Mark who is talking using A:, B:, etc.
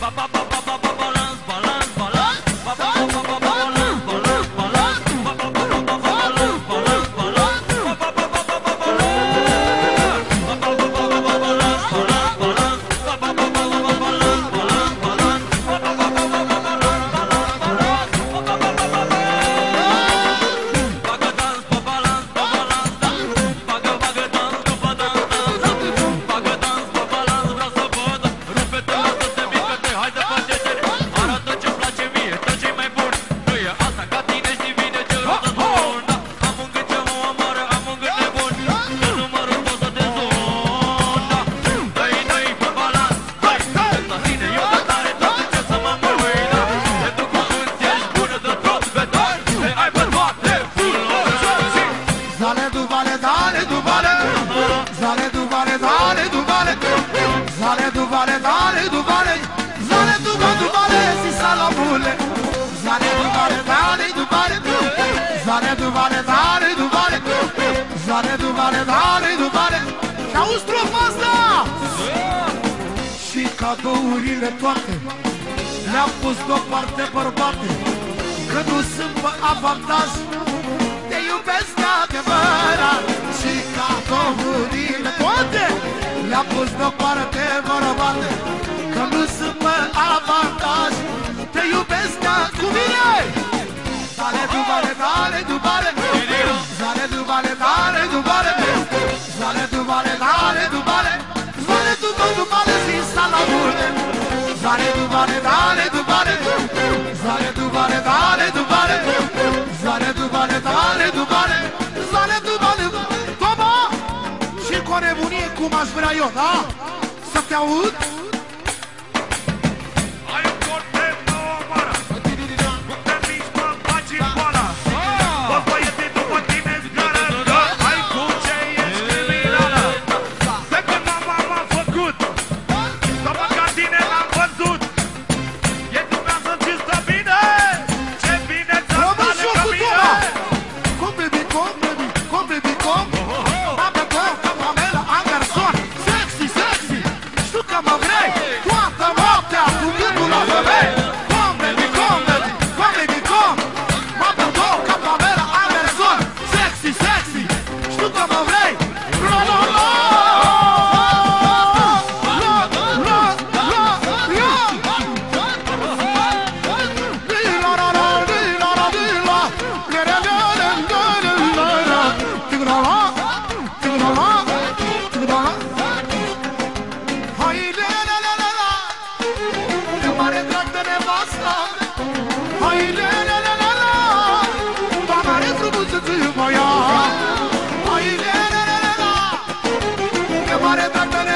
A: Cadourile toate le-am pus deoparte, bărbate, că nu sunt pe avantaj, te iubesc de adevărat. Și cadourile toate le-am pus deoparte, bărbate, că nu sunt pe avantaj, te iubesc de adevărat. Cu mine! Dale, dubale, dale, dubale, dale, dubale, dale, dubale, dale, dubale, dale, dubale, dale, dubale, zi salamule. Dale, dubale, dale, dubale, dale, dubale, dale, dubale, dale, dubale, dale, dubale, dale, dubale. Toma! Și cu o nebunie cum aș vrea eu, da? Să te aud? Mare